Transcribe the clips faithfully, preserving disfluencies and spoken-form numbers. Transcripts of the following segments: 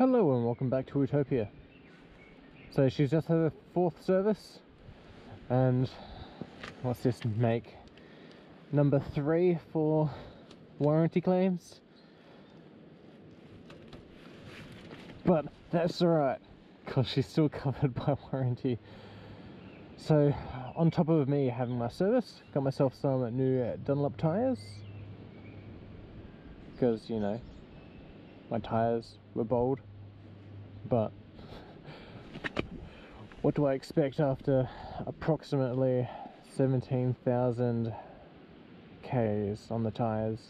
Hello and welcome back to Utopia. So she's just had her fourth service, and what's this make? Number three for warranty claims. But that's alright, because she's still covered by warranty. So on top of me having my service, got myself some new Dunlop tyres, because you know my tyres were bald. But what do I expect after approximately seventeen thousand Ks on the tyres?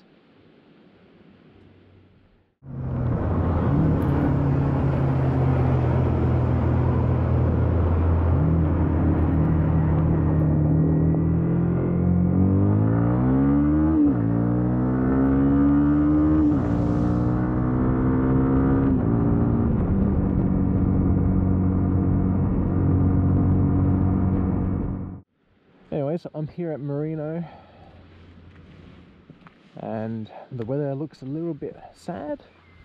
Anyways, I'm here at Merino and the weather looks a little bit sad.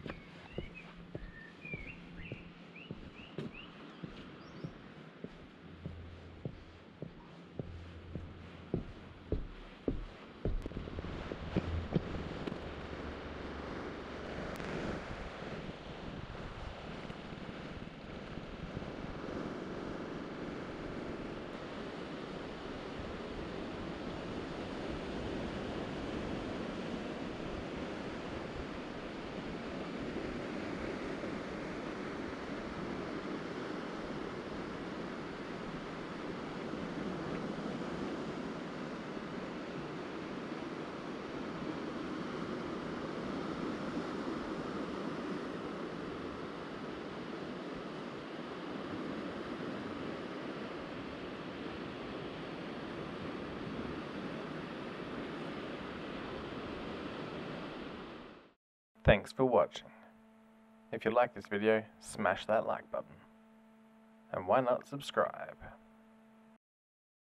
Thanks for watching. If you like this video, smash that like button. And why not subscribe?